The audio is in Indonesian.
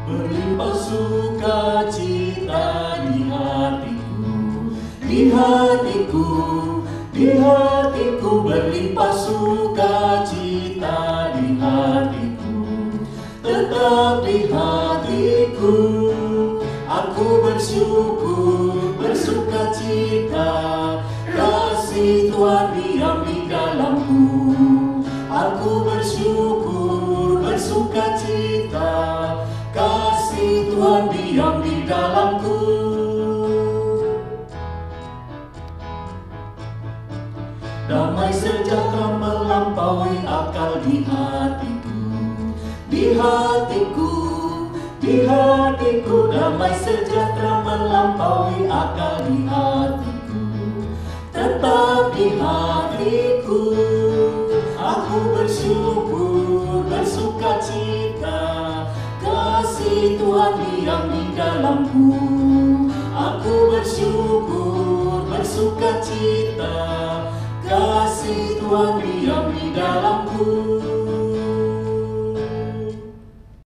Berlimpah sukacita di hatiku, di hatiku, di hatiku. Berlimpah sukacita di hatiku, tetap di hatiku. Aku bersyukur, bersukacita, kasih Tuhan diam di dalamku. Aku bersyukur, bersukacita, kasih Tuhan diam di dalamku. Damai sejahtera melampaui akal di hatiku, di hatiku, di hatiku. Damai sejahtera melampaui akal di hatiku, tetap di hatiku. Aku bersyukur, bersukacita, kasih Tuhan diam di dalamku. Aku bersyukur, bersukacita, kasih Tuhan diam di dalamku.